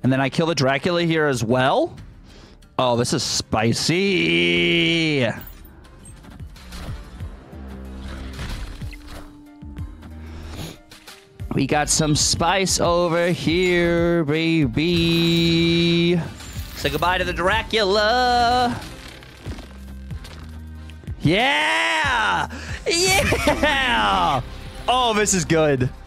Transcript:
And then I kill the Dracula here as well. Oh, this is spicy. We got some spice over here, baby. Say goodbye to the Dracula. Yeah! Yeah! Oh, this is good.